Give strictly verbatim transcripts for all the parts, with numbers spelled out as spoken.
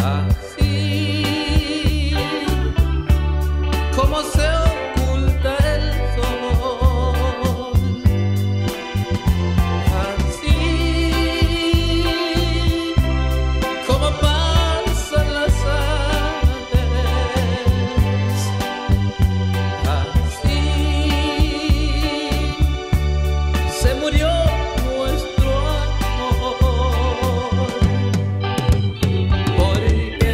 Así como se oculta el sol, así como pasan las aves, así se murió nuestro amor. Porque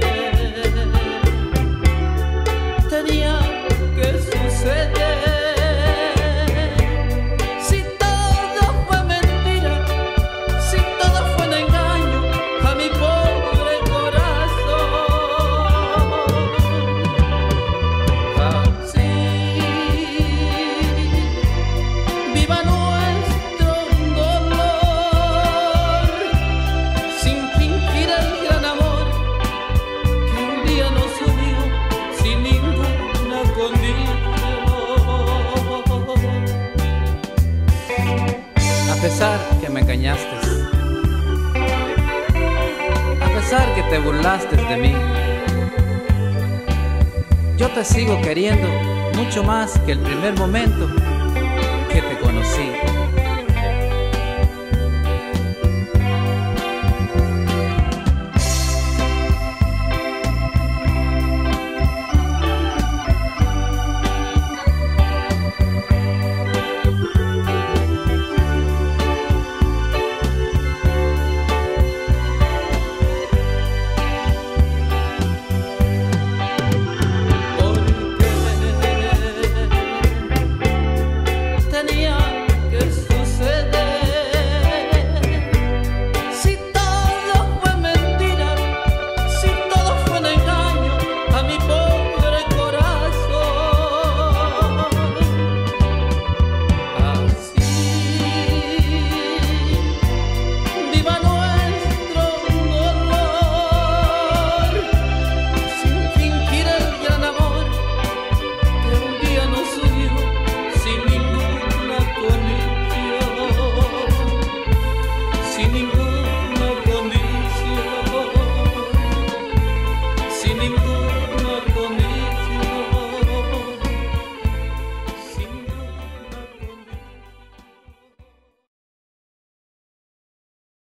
tenía que suceder. Si todo fue mentira, si todo fue un engaño a mi pobre corazón. Así viva nuestro dolor, sin fingir el gran amor que un día nos unió sin ninguna condición. A pesar que me engañaste, a pesar que te burlaste de mí, yo te sigo queriendo mucho más que el primer momento que te conocí.